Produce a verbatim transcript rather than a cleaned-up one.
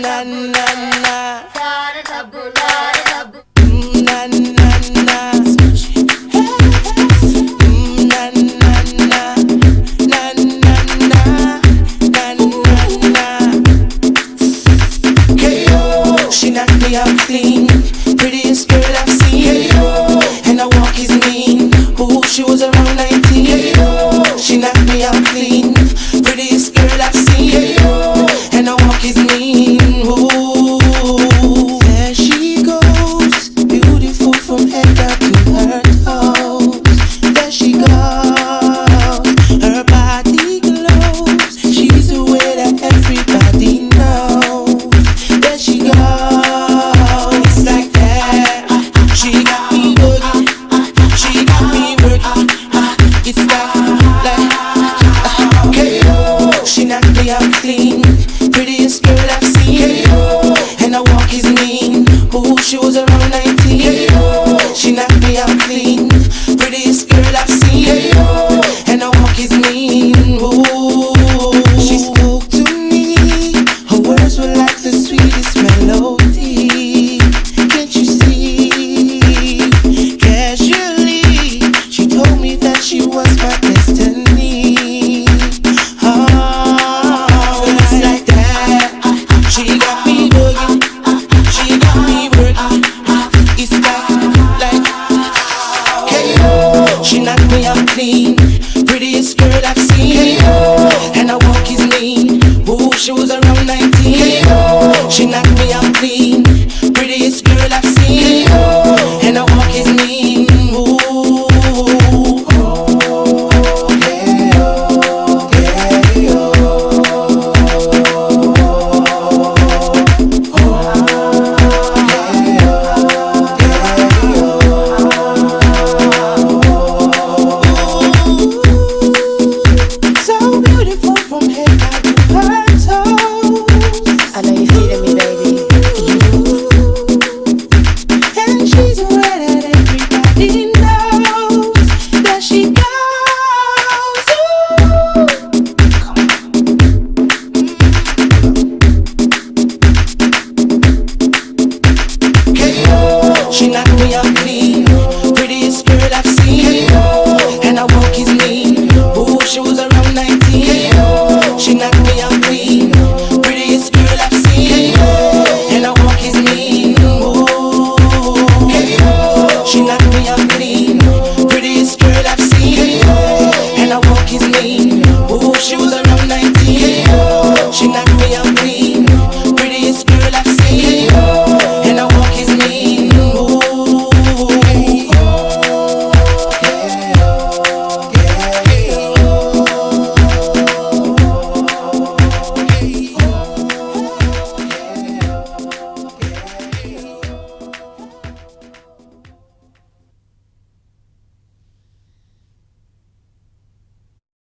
na na na. She knocked me out clean, prettiest girl I've seen. And her walk is mean. Ooh, she was around nineteen. She knocked me out clean, prettiest girl I've seen. And her walk is mean. Ooh, there she goes, beautiful from head down to her toes. There she goes, her body glows. She's the way that everybody knows. There she goes. Clean, prettiest girl I've seen. And her walk is mean. Ooh, she was around nineteen. She knocked me out clean, prettiest girl I've seen. And her walk is mean. Ooh, she spoke to me. Her words were like the sweetest melody. Can't you see? Casually, she told me that she was my destiny. She got me bugging, she got me working. It's like, like K O. She knocked me out clean, prettiest girl I've seen. And her walk is mean. Ooh, she was around nineteen. She knocked